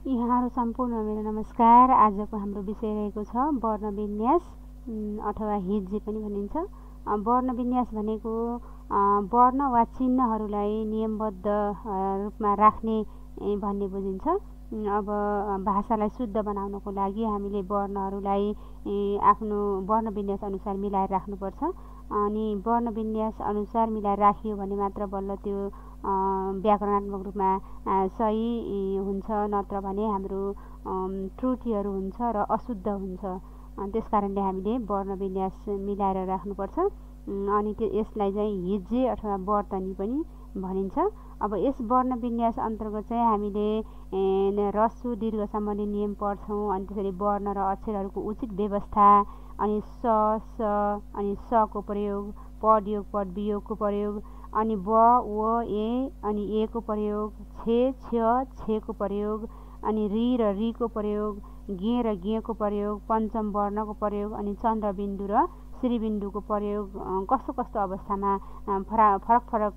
यहाँहरू सम्पूर्ण मेरो नमस्कार। आजको हाम्रो विषय रहेको छ वर्णविन्यास अथवा हिज्जे पनि भनिन्छ। वर्णविन्यास भनेको वर्ण वा चिन्हहरूलाई नियमबद्ध रूपमा राख्ने भन्ने बुझिन्छ। अब भाषालाई शुद्ध बनाउनको लागि हामीले वर्णहरूलाई आफ्नो वर्णविन्यास अनुसार मिलाएर राख्नुपर्छ। अनि वर्णविन्यास अनुसार मिलाएर राखियो भने मात्र बल्ल त्यो व्याकरणात्मक रूपमा सही हुन्छ, नत्र भने हाम्रो त्रुटिहरू हुन्छ र अशुद्ध हुन्छ। त्यस कारणले हामीले वर्णविन्यास मिलाएर राख्नुपर्छ। अनि यसलाई चाहिँ हिज्जे अथवा वर्तनी पनि भनिन्छ। अब यस वर्णविन्यास अन्तर्गत चाहिँ हामीले ह्रस्व दीर्घ सम्बन्धी नियम पढ्छौँ। अनि त्यसरी वर्ण र अक्षरहरूको उचित व्यवस्था, अनि स अनि सको प्रयोग, पद योग पद वियोगको प्रयोग, अनि व व ए अनि ए को प्रयोग, छेको प्रयोग, अनि रि र रीको प्रयोग, गे र गेको प्रयोग, पञ्चम वर्णको प्रयोग, अनि चन्द्रबिन्दु र श्रीबिन्दुको प्रयोग कस्तो कस्तो अवस्थामा फरक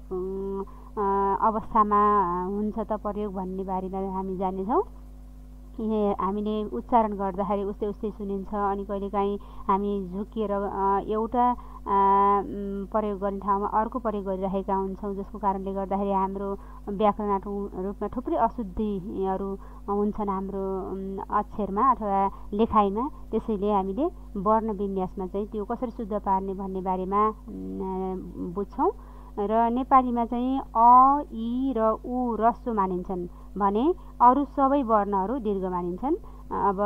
अवस्थामा हुन्छ त प्रयोग भन्ने बारेमा हामी जान्नेछौँ। हामीले उच्चारण गर्दाखेरि उस्तै सुनिन्छ। अनि कहिलेकाहीँ हामी झुकिएर एउटा प्रयोग गर्ने ठाउँमा अर्को प्रयोग गरिरहेका हुन्छौँ, जसको कारणले गर्दाखेरि हाम्रो व्याकरणात्मक रूपमा थुप्रै अशुद्धिहरू हुन्छन् हाम्रो अक्षरमा अथवा लेखाइमा। त्यसैले हामीले वर्णविन्यासमा चाहिँ त्यो कसरी शुद्ध पार्ने भन्ने बारेमा बुझ्छौँ। र नेपालीमा चाहिँ अ, इ र उ ह्रस्व मानिन्छन् भने अरू सबै वर्णहरू दीर्घ मानिन्छन्। अब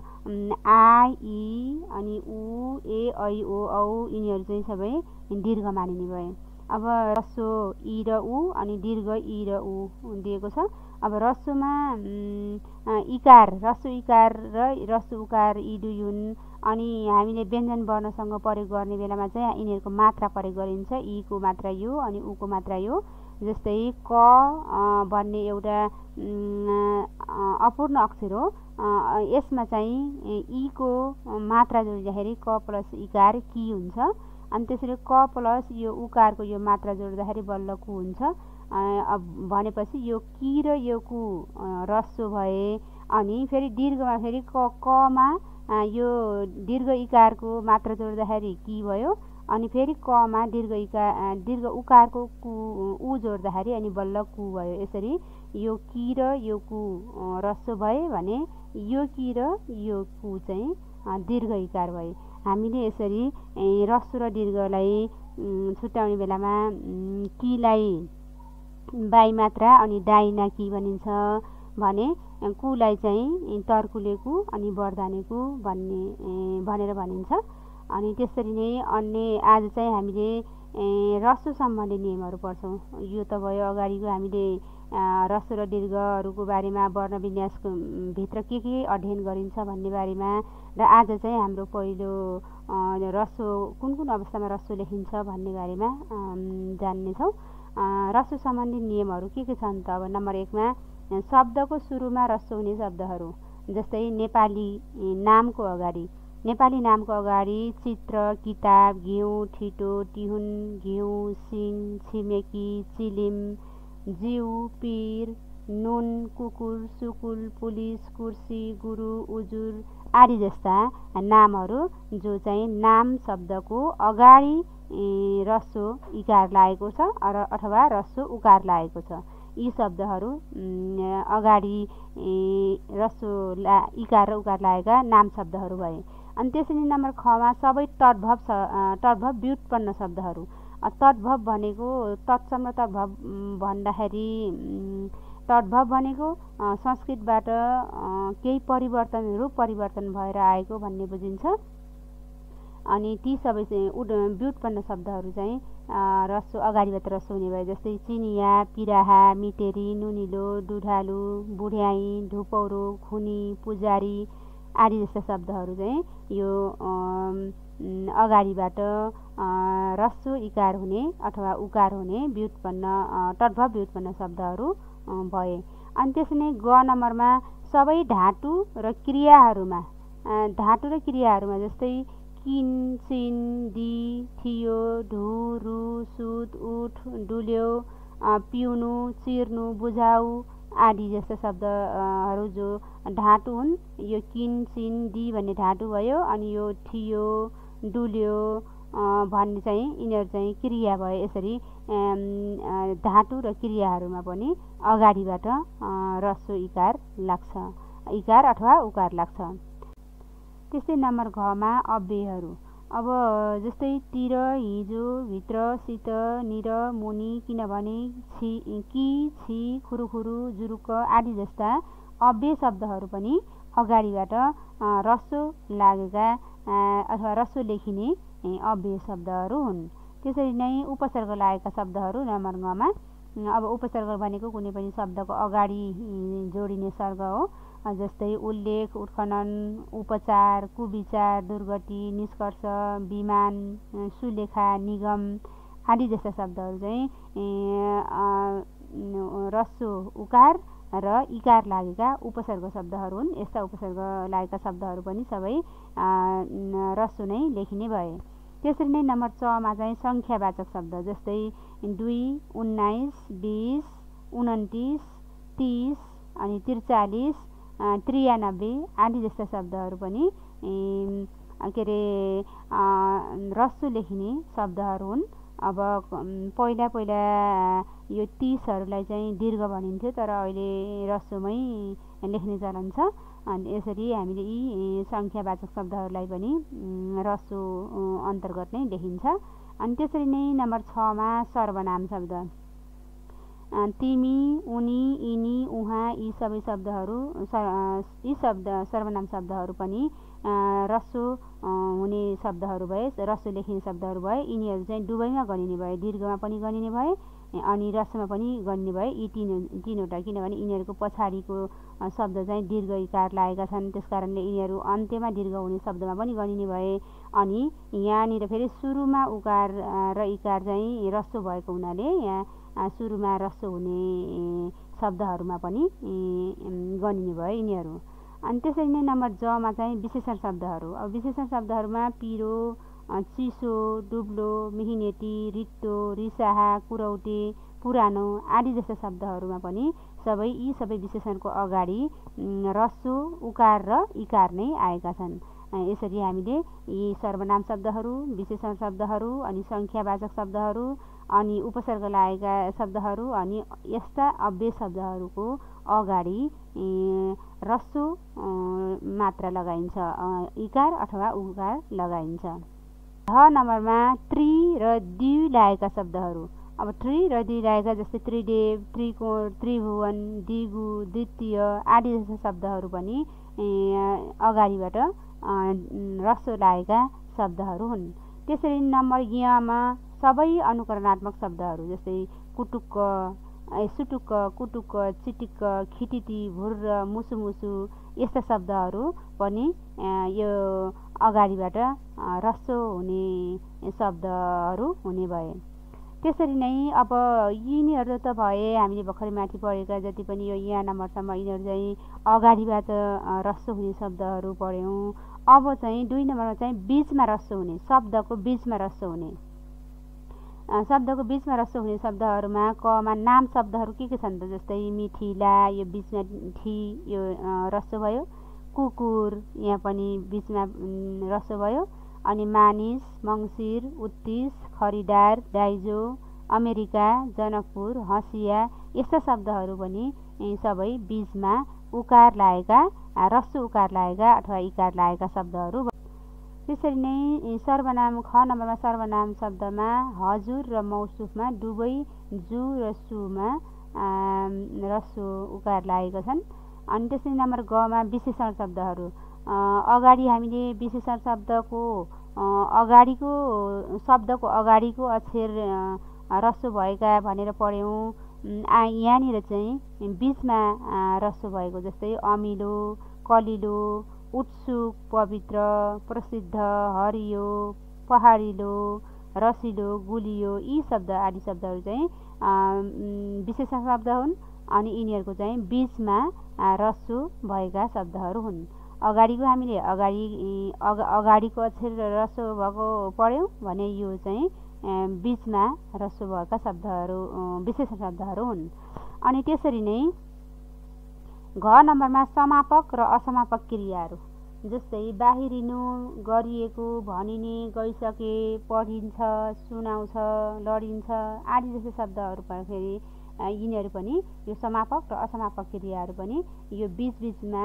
आ, इ अनि उ, ए, ऐ, ओ, औ यिनीहरू चाहिँ सबै दीर्घ मानिने भए। अब ह्रस्व इ र उ अनि दीर्घ इ र उ दिएको छ। अब ह्रस्वमा इकार, ह्रस्व इकार र ह्रस्व उकार यी दुई हुन्। अनि हामीले व्यञ्जन वर्णसँग प्रयोग गर्ने बेलामा चाहिँ यिनीहरूको मात्रा प्रयोग गरिन्छ। इ को मात्रा यो अनि उ को मात्रा यो। जस्तै क भन्ने एउटा अपूर्ण अक्षर हो। यसमा चाहिँ इ को मात्रा जोडिँदाखेरि क प्लस इकार कि हुन्छ। अनि त्यसरी क प्लस यो उकारको यो मात्रा जोड्दाखेरि बल्ल कु हुन्छ। भनेपछि यो कि र यो कु ह्रस्व भए। अनि फेरि दीर्घमा फेरि कमा यो दीर्घ इकारको मात्रा जोड्दाखेरि कि भयो। अनि फेरि कमा दीर्घ उकारको उ जोड्दाखेरि अनि बल्ल कु भयो। यसरी यो कि र यो कु ह्रस्व भए भने यो कि र यो कु चाहिँ दीर्घ इकार भए। हामीले यसरी ह्रस्व र दीर्घलाई छुट्याउने बेलामा किलाई बाई मात्रा अनि दाइना कि भनिन्छ भने कुलाई चाहिँ तर्कुले कु अनि बर्दाने कु भनेर भनिन्छ। अनि त्यसरी नै अन्य आज चाहिँ हामीले ह्रस्व सम्बन्धी नियमहरू पढ्छौँ। यो त भयो अगाडिको हामीले ह्रस्व र दीर्घहरूको बारेमा, वर्णविन्यासको भित्र के अध्ययन गरिन्छ भन्ने बारेमा। र आज चाहिँ हाम्रो पहिलो ह्रस्व कुन अवस्थामा ह्रस्व लेखिन्छ भन्ने बारेमा जान्नेछौँ। ह्रस्व सम्बन्धी नियमहरू के छन् त? अब नम्बर 1 मा शब्दको सुरुमा ह्रस्व हुने शब्दहरू, जस्तै नेपाली नामको अगाडि चित्र, किताब, घिउ, ठिटो, टिहुन, घिउ, सिङ, छिमेकी, चिलिम, जिउ, पिर, नुन, कुकुर, सुकुल, पुलिस, कुर्सी, गुरु, उजुर आदि जस्ता नामहरू जो चाहिँ नाम शब्दको अगाडि ह्रस्व इकार लागेको छ अथवा ह्रस्व उकार लागेको छ। यी शब्दहरू अगाडि ह्रस्व इकार र उकार लागेका नाम शब्दहरू भए। अनि त्यसरी नम्बर ख मा सबै तद्भव व्युत्पन्न शब्दहरू। तद्भव भनेको तत्सम र तद्भव भन्दाखेरि तद्भव भनेको संस्कृतबाट केही रूप परिवर्तन भएर आएको भन्ने बुझिन्छ। अनि ती सबै चाहिँ व्युत्पन्न शब्दहरू चाहिँ ह्रस्व अगाडिबाट ह्रस्व हुने भए। जस्तै चिनिया, पिराहा, मिटेरी, नुनिलो, दुधालु, बुढ्याई, धुपौरो, खुनी, पुजारी आदि जस्ता शब्दहरू चाहिँ यो अगाडिबाट ह्रस्व इकार हुने अथवा उकार हुने तद्भव व्युत्पन्न शब्दहरू भए। अनि त्यसरी नै ग नम्बरमा सबै धातु र क्रियाहरूमा जस्तै किन, चिन, दी, थियो, धु, रु, सुत, उठ, डुल्यो, पिउनु, चिर्नु, बुझाउ आदि जस्ता शब्दहरू जो धातु हुन्। यो किन सिन डी भन्ने धातु भयो, अनि यो ठियो डुल्यो भन्ने चाहिँ यिनीहरू चाहिँ क्रिया भए। यसरी धातु र क्रियाहरूमा पनि अगाडिबाट ह्रस्व इकार लाग्छ, इकार अथवा उकार लाग्छ। त्यस्तै नम्बर घमा अव्ययहरू। अब जस्तै तिर, हिजो, भित्र, शीत, निर, मुनि, किनभने, कि, छि, खुरुखुरु, जुरुक्क आदि जस्ता अव्यय शब्दहरू पनि अगाडिबाट ह्रस्व लागेका अथवा ह्रस्व लेखिने अव्यय शब्दहरू हुन्। त्यसरी नै उपसर्ग लागेका शब्दहरू नम्बर घमा। अब उपसर्ग भनेको कुनै पनि शब्दको अगाडि जोडिने सर्ग हो। जस्तै उल्लेख, उत्खनन, उपचार, कुविचार, दुर्गति, निष्कर्ष, विमान, सुलेखा, निगम आदि जस्ता शब्दहरू चाहिँ ह्रस्व उकार र इकार लागेका उपसर्ग शब्दहरू हुन्। यस्ता उपसर्ग लागेका शब्दहरू पनि सबै ह्रस्व नै लेखिने भए। त्यसरी नै नम्बर 6 मा चाहिँ सङ्ख्यावाचक शब्द। जस्तै 2, 19, 20, 29, 30 अनि 43, 93 आदि जस्ता शब्दहरू पनि के अरे ह्रस्व लेखिने शब्दहरू हुन्। अब पहिला यो 30हरूलाई चाहिँ दीर्घ भनिन्थ्यो, तर अहिले ह्रस्वमै लेख्ने चलन छ। अनि यसरी हामीले यी सङ्ख्यावाचक शब्दहरूलाई पनि ह्रस्व अन्तर्गत नै लेखिन्छ। अनि त्यसरी नै नम्बर 6 मा सर्वनाम शब्द। तिमी, उनी, यिनी, उहाँ यी सबै शब्दहरू यी सर्वनाम शब्दहरू पनि ह्रस्व हुने शब्दहरू भए, ह्रस्व लेखिने शब्दहरू भए। यिनीहरू चाहिँ दुवैमा गनिने भए, दीर्घमा पनि गनिने भए अनि ह्रस्वमा पनि गनिने भए। यी तीनवटा, किनभने यिनीहरूको पछाडिको शब्द चाहिँ दीर्घ इकार लागेका छन्, त्यसकारणले यिनीहरू अन्त्यमा दीर्घ हुने शब्दमा पनि गनिने भए। अनि यहाँनिर फेरि सुरुमा उकार र इकार चाहिँ ह्रस्व भएको हुनाले यहाँ सुरुमा ह्रस्व हुने शब्दहरूमा पनि गनिने भए यिनीहरू। अनि त्यसरी नै नम्बर ज मा चाहिँ विशेषण शब्दहरू। अब विशेषण शब्दहरूमा पिरो, चिसो, दुब्लो, मिहिनेटी, रित्तो, रिसाहा, कुरौटे, पुरानो आदि जस्ता शब्दहरूमा पनि यी सबै विशेषणको अगाडि ह्रस्व उकार र इकार नै आएका छन्। यसरी हामीले यी सर्वनाम शब्दहरू, विशेषण शब्दहरू, अनि सङ्ख्यावाचक शब्दहरू, अनि उपसर्ग लागेका शब्दहरू, अनि यस्ता अव्यय शब्दहरूको अगाडि ह्रस्व मात्रा लगाइन्छ, इकार अथवा उकार लगाइन्छ। नम्बरमा त्रि र द्वि लागेका शब्दहरू। अब त्रि र द्वि लागेका जस्तै त्रिदेव, त्रिकोण, त्रिभुवन, दिगु, द्वितीय आदि जस्ता शब्दहरू पनि अगाडिबाट ह्रस्व लागेका शब्दहरू हुन्। त्यसरी नम्बर मा सबै अनुकरणात्मक शब्दहरू। जस्तै कुटुक्क, सुटुक्क, कुटुक्क, चिटिक्क, खिटिटी, भुर्र, मुसुमुसु यस्ता शब्दहरू पनि यो अगाडिबाट ह्रस्व हुने शब्दहरू हुने भए। त्यसरी नै अब यिनीहरू त भए हामीले भर्खरै माथि पढेका जति पनि यो यहाँ नम्बरसम्म यिनीहरू चाहिँ अगाडिबाट ह्रस्व हुने शब्दहरू पढ्यौँ। अब चाहिँ 2 नम्बरमा चाहिँ बीचमा ह्रस्व हुने, शब्दको बीचमा ह्रस्व हुने। शब्दको बीचमा ह्रस्व हुने शब्दहरूमा कमा नाम शब्दहरू के छन् त? जस्तै मिथिला, यो बीचमा ठी यो ह्रस्व भयो। कुकुर यहाँ पनि बीचमा ह्रस्व भयो। अनि मानिस, मङ्सिर, उत्तिस, खरिदार, दाइजो, अमेरिका, जनकपुर, हँसिया यस्ता शब्दहरू पनि सबै बीचमा उकार लागेका, ह्रस्व उकार लागेका अथवा इकार लागेका शब्दहरू। त्यसरी नै सर्वनाम ख नम्बरमा सर्वनाम शब्दमा हजुर र मौसुफमा दुवै जु र सुमा ह्रस्व उकार लागेका छन्। अनि त्यसरी नम्बर ग मा विशेषण शब्दहरू। अगाडि हामीले विशेषण शब्दको अगाडिको अक्षर ह्रस्व भएका भनेर पढ्यौँ। यहाँनिर चाहिँ बीचमा ह्रस्व भएको, जस्तै अमिलो, कलिलो, उत्सुक, पवित्र, प्रसिद्ध, हरियो, पहाडिलो, रसिलो, गुलियो यी शब्द आदि शब्दहरू चाहिँ विशेषण शब्द हुन्। अनि यिनीहरूको चाहिँ बीचमा ह्रस्व भएका शब्दहरू हुन्। अगाडिको हामीले अगाडिको अक्षर ह्रस्व भएको पढ्यौँ भने यो चाहिँ बीचमा ह्रस्व भएका शब्दहरू विशेषण शब्दहरू हुन्। अनि त्यसरी नै घ नम्बरमा समापक र असमापक क्रियाहरू, जस्तै बाहिरिनु, गरिएको, भनिने, गइसके, पढिन्छ, सुनाउँछ, लडिन्छ आदि जस्तो शब्दहरू फेरि यिनीहरू पनि यो समापक र असमापक क्रियाहरू पनि यो बीचबीचमा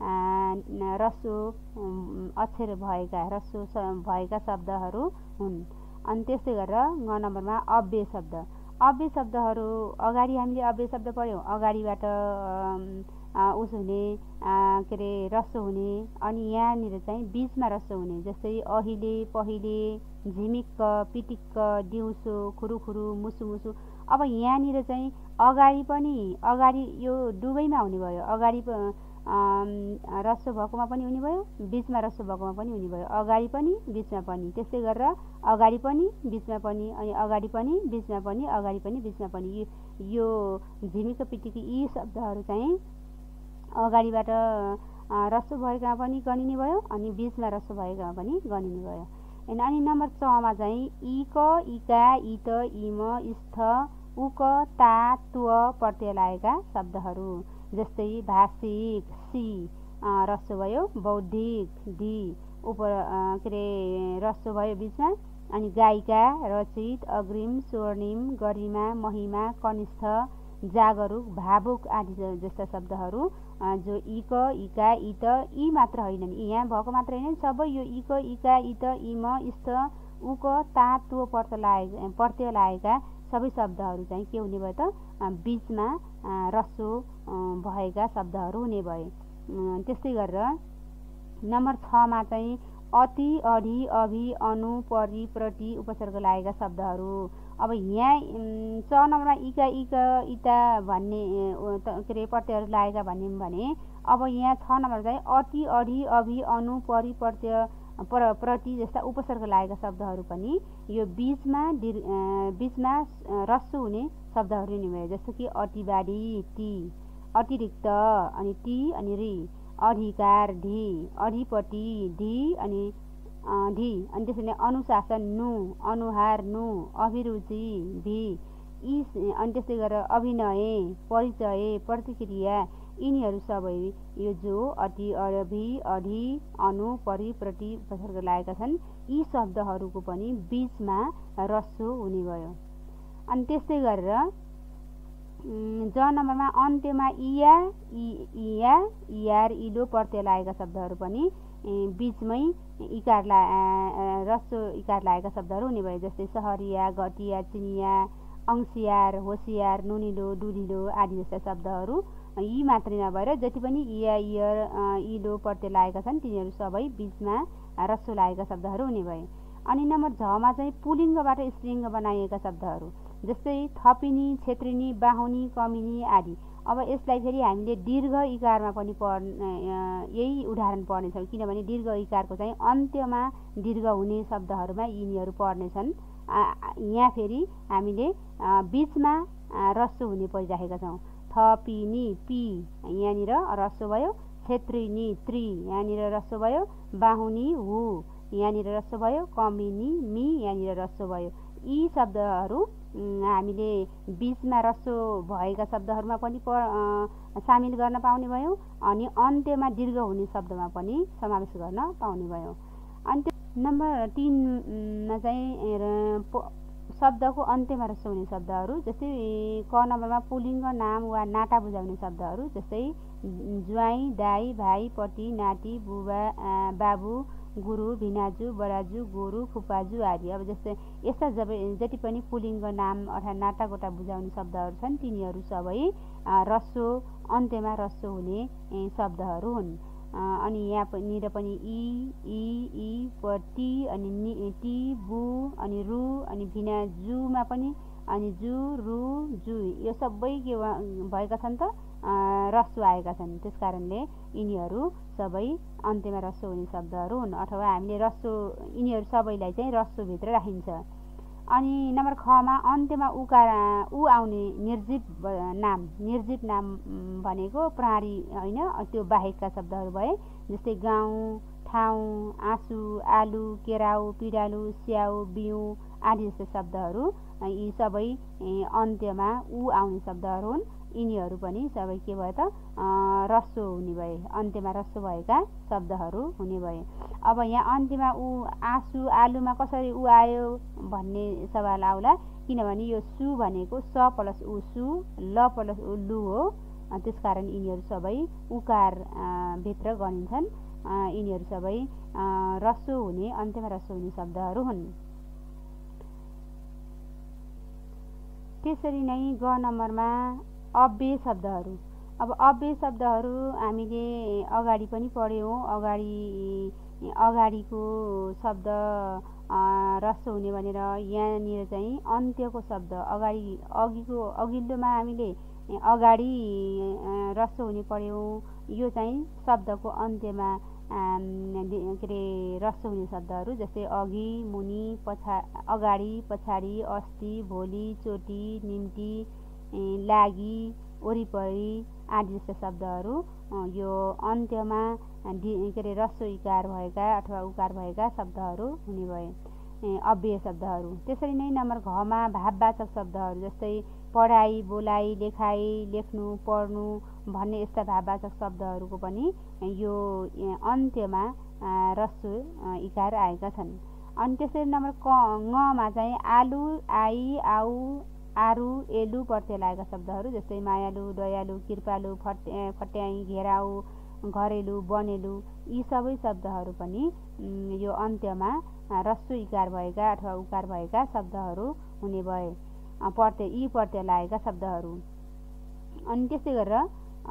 ह्रस्व अक्षर भएका शब्दहरू हुन्। अनि त्यस्तै गरेर ग नम्बरमा अव्यय शब्द। अव्यय शब्दहरू अगाडि हामीले अव्यय शब्द पढ्यौँ, अगाडिबाट उस हुने के अरे ह्रस्व हुने, अनि यहाँनिर चाहिँ बीचमा ह्रस्व हुने, जस्तै अहिले, पहिले, झिमिक्क, पिटिक्क, दिउँसो, खुरुखुरु, मुसुमुसु। अब यहाँनिर चाहिँ अगाडि यो दुवैमा हुने भयो, अगाडि ह्रस्व भएकोमा पनि हुने भयो, बीचमा ह्रस्व भएकोमा पनि हुने भयो, अगाडि पनि बीचमा पनि, त्यस्तै गरेर अगाडि पनि बीचमा पनि, अनि अगाडि पनि बीचमा पनि, अगाडि पनि बीचमा पनि। यो झिमिक्क, पिटिक्क यी शब्दहरू चाहिँ अगाडिबाट ह्रस्व भएकामा पनि गनिने भयो, अनि बीचमा ह्रस्व भएकामा पनि गनिने भयो। अनि नम्बर 6 मा चाहिँ इक, इका, इत, इम, स्थ, उक, ता, त्व प्रत्यय लागेका शब्दहरू, जस्तै भाषिक, सी ह्रस्व भयो, बौद्धिक, धी के अरे ह्रस्व भयो बीचमा, अनि गायिका, रचित, अग्रिम, स्वर्णिम, गरिमा, महिमा, कनिष्ठ, जागरुक, भावुक आदि जस्ता शब्दहरू जो इक, इका, इत यी मात्र होइनन्, यहाँ भएको मात्र होइन, सबै यो इक, इका, इत, इम, स्थ, उक, ता, त्व प्रत्यय लागेका सबै शब्दहरू चाहिँ के हुने भयो त बीचमा ह्रस्व भएका शब्दहरू हुने भए। त्यस्तै गरेर नम्बर 6 मा चाहिँ अति, अढि, अभि, अनु, परि, प्रति उपसर्ग लागेका शब्दहरू। अब यहाँ 6 नम्बरमा इका, इक, इता भन्ने के अरे प्रत्ययहरू लागेका भन्यौँ भने, अब यहाँ 6 नम्बर चाहिँ अति, अढि, अभि, अनु, परि, प्रत्यय, प्रति जस्ता उपसर्ग लागेका शब्दहरू पनि यो बीचमा ह्रस्व हुने शब्दहरू नै भयो, जस्तो कि अतिवादी, टी, अतिरिक्त, अनि टी अनि री, अधिकार, ढी, अधिपति, ढी अनि त्यसरी नै अनुशासन, नु, अनुहार, नु, अभिरुचि, भी, अनि त्यस्तै गरेर अभिनय, परिचय, प्रतिक्रिया यिनीहरू सबै यो जो अति, अभि, अढि, अनु, परि, प्रति उपसर्ग लागेका छन् यी शब्दहरूको पनि बीचमा ह्रस्व हुने भयो। अनि त्यस्तै गरेर ज नम्बरमा अन्त्यमा इया, इयार, इलो प्रत्यय लागेका शब्दहरू पनि बीचमै ह्रस्व इकार लागेका शब्दहरू हुने भयो, जस्तै सहरिया, घटिया, चिनिया, अंशियार, होसियार, नुनिलो, दुधिलो आदि जस्ता शब्दहरू यी मात्रै नभएर जति पनि इया, इयर, इलो प्रत्यय लागेका छन् तिनीहरू सबै बीचमा ह्रस्व लागेका शब्दहरू हुने भए। अनि नम्बर 6 मा चाहिँ पुलिङ्गबाट स्त्रीलिङ्ग बनाइएका शब्दहरू, जस्तै थपिनी, छेत्रिनी, बाहुनी, कमिनी आदि। अब यसलाई फेरि हामीले दीर्घ इकारमा पनि यही उदाहरण पढ्नेछौँ, किनभने दीर्घ इकारको चाहिँ अन्त्यमा दीर्घ हुने शब्दहरूमा यिनीहरू पर्नेछन्। यहाँ फेरि हामीले बीचमा ह्रस्व हुने परिराखेका छौँ। थपिनी, पी यहाँनिर ह्रस्व भयो, छेत्रिनी, त्रि यहाँनिर ह्रस्व भयो, बाहुनी, हु यहाँनिर ह्रस्व भयो, कमिनी, मी यहाँनिर ह्रस्व भयो। यी शब्दहरू हामीले बीचमा ह्रस्व भएका शब्दहरूमा पनि सामेल गर्न पाउने भयौँ, अनि अन्त्यमा दीर्घ हुने शब्दमा पनि समावेश गर्न पाउने भयौँ। अनि नम्बर 3 मा चाहिँ शब्दको अन्त्यमा ह्रस्व हुने शब्दहरू, जस्तै क नम्बरमा पुलिङ्ग, नाम वा नाता बुझाउने शब्दहरू, जस्तै ज्वाइँ, दाइ, भाइ, पति, नाति, बुबा, बाबु, गुरु, भिनाजु, बराजु, गोरु, फुपाजु आदि। अब जस्तै यस्ता जति पनि पुलिङ्ग, नाम अर्थात् नाता गोटा बुझाउने शब्दहरू छन् तिनीहरू सबै ह्रस्व अन्त्यमा ह्रस्व हुने शब्दहरू हुन्। अनि यहाँनिर पनि इ, टी अनि टी, बु अनि रु अनि भिना जुमा पनि अनि जु, रु, जु यो सबै के भएका छन् त ह्रस्व आएका छन्, त्यस कारणले यिनीहरू सबै अन्त्यमा ह्रस्व हुने शब्दहरू हुन्, अथवा हामीले यिनीहरू सबैलाई चाहिँ ह्रस्वभित्र राखिन्छ। अनि नम्बर ख मा अन्त्यमा उ आउने निर्जीव नाम भनेको प्रणाली होइन, त्यो बाहेकका शब्दहरू भए, जस्तै गाउँ, ठाउँ, आँसु, आलु, केराउ, पिँडालु, स्याउ, बिउँ आदि जस्ता शब्दहरू यी सबै अन्त्यमा उ आउने शब्दहरू हुन्। यिनीहरू पनि सबै के भयो त ह्रस्व हुने भए, अन्त्यमा ह्रस्व भएका शब्दहरू हुने भए। अब यहाँ अन्त्यमा ऊ आँसु आलुमा कसरी ऊ आयो भन्ने सवाल आउला, किनभने यो सु भनेको स प्लस उ सु, ल प्लस उ लु हो। त्यसकारण यिनीहरू सबै उकार भित्र गनिन्छन्। यिनीहरू सबै ह्रस्व हुने, अन्त्यमा ह्रस्व हुने शब्दहरू हुन्। त्यसरी नै ग नम्बरमा अव्यय शब्दहरू। अब अव्यय शब्दहरू हामीले अगाडि पनि पढ्यौँ। अगाडिको शब्द ह्रस्व हुने भनेर यहाँनिर चाहिँ अन्त्यको शब्द अघिल्लोमा हामीले अगाडि ह्रस्व हुने पढ्यौँ। यो चाहिँ शब्दको अन्त्यमा के अरे ह्रस्व हुने शब्दहरू, जस्तै अघि, मुनि, अगाडि, पछाडि, अस्ति, भोलि, चोटि, निम्ति, लागि, वरिपरि आदि जस्ता शब्दहरू यो अन्त्यमा के अरे ह्रस्व इकार भएका अथवा उकार भएका शब्दहरू हुने भए अव्यय शब्दहरू। त्यसरी नै नम्बर घमा भाववाचक शब्दहरू, जस्तै पढाइ, बोलाइ, लेखाइ, लेख्नु, पढ्नु भन्ने यस्ता भाववाचक शब्दहरूको पनि यो अन्त्यमा ह्रस्व इकार आएका छन्। अनि त्यसरी नम्बर ङमा चाहिँ आलु, आई, आउ, आरु, एलु प्रत्यय लागेका शब्दहरू, जस्तै मायालु, दयालु, कृपालु, फट्याइ, घेराउ, घरेलु, बनेलु, यी सबै शब्दहरू पनि यो अन्त्यमा ह्रस्व इकार भएका अथवा उकार भएका शब्दहरू हुने भए यी प्रत्यय लागेका शब्दहरू। अनि त्यस्तै गरेर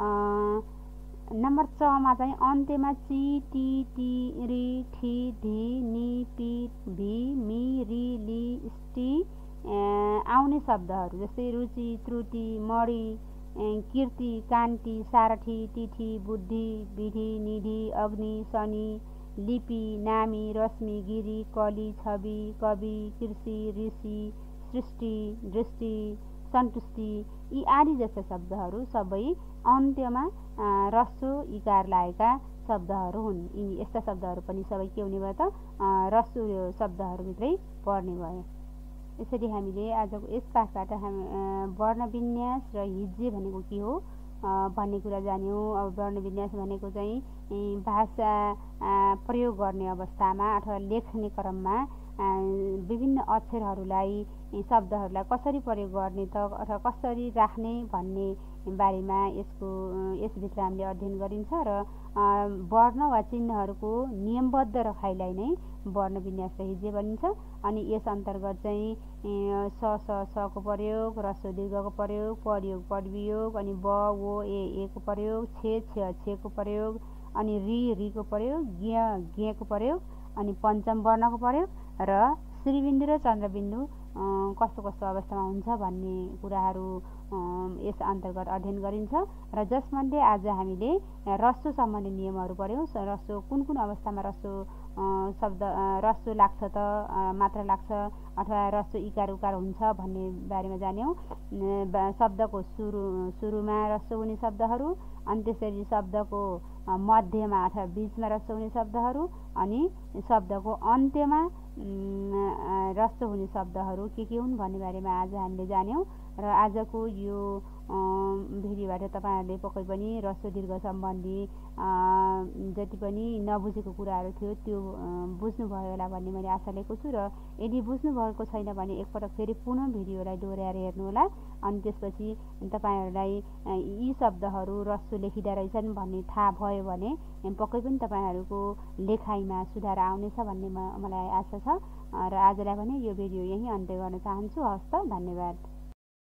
नम्बर चमा चाहिँ अन्त्यमा चि, टी, टी, रि, ठि, ढि, नि, पि, भि, मि, रि, लि, स्टी आउने शब्दहरू, जस्तै रुचि, त्रुटि, मणि, कीर्ति, कान्ति, सारथी, तिथि, बुद्धि, विधि, निधि, अग्नि, शनि, लिपि, नामी, रश्मि, गिरी, कली, छवि, कवि, कृषि, ऋषि, सृष्टि, दृष्टि, सन्तुष्टि, यी आदि जस्ता शब्दहरू सबै अन्त्यमा ह्रस्व इकार लागेका शब्दहरू हुन्। यस्ता शब्दहरू पनि सबै के हुने भयो त ह्रस्व शब्दहरूभित्रै पर्ने भए। यसरी हामीले आजको यस पाठबाट वर्ण विन्यास र हिज्जे भनेको के हो भन्ने कुरा जान्यौँ। अब वर्ण विन्यास भनेको चाहिँ भाषा प्रयोग गर्ने अवस्थामा अथवा लेख्ने क्रममा विभिन्न अक्षरहरूलाई, शब्दहरूलाई कसरी प्रयोग गर्ने त अथवा कसरी राख्ने भन्ने बारेमा यसभित्र हामीले अध्ययन गरिन्छ र वर्ण वा चिन्हहरूको नियमबद्ध रखाइलाई नै वर्ण विन्यास र हिज्जे भनिन्छ। अनि यस अन्तर्गत चाहिँ सको प्रयोग, ह्रस्व दीर्घको प्रयोग, प्रयोग पदवियोग, अनि ब, वो, ए को प्रयोग, छेको प्रयोग, अनि रीको प्रयोग, ज्ञको प्रयोग, अनि पञ्चम वर्णको प्रयोग र श्रीबिन्दु र चन्द्रबिन्दु कस्तो कस्तो अवस्थामा हुन्छ भन्ने कुराहरू यस अन्तर्गत अध्ययन गरिन्छ। र जसमध्ये आज हामीले ह्रस्व सम्बन्धी नियमहरू पढ्यौँ। ह्रस्व कुन कुन अवस्थामा ह्रस्व लाग्छ त मात्र लाग्छ अथवा ह्रस्व इकार उकार हुन्छ भन्ने बारेमा जान्यौँ। शब्दको सुरुमा ह्रस्व हुने शब्दहरू, अनि त्यसरी शब्दको मध्यमा अथवा बिचमा ह्रस्व हुने शब्दहरू, अनि शब्दको अन्त्यमा ह्रस्व हुने शब्दहरू के हुन् भन्ने बारेमा आज हामीले जान्यौँ। र आजको यो भिडियोबाट तपाईँहरूले पक्कै पनि ह्रस्व दीर्घ सम्बन्धी जति पनि नबुझेको कुराहरू थियो त्यो बुझ्नुभयो होला भन्ने मैले आशा लिएको छु। र यदि बुझ्नुभएको छैन भने एकपटक फेरि पुनः भिडियोलाई दोहोऱ्याएर हेर्नुहोला। अनि त्यसपछि तपाईँहरूलाई यी शब्दहरू ह्रस्व लेखिँदा रहेछन् भन्ने थाहा भयो भने पक्कै पनि तपाईँहरूको लेखाइमा सुधार आउनेछ भन्ने मलाई आशा छ। र आजलाई भने यो भिडियो यहीँ अन्त्य गर्न चाहन्छु। हवस् त, धन्यवाद।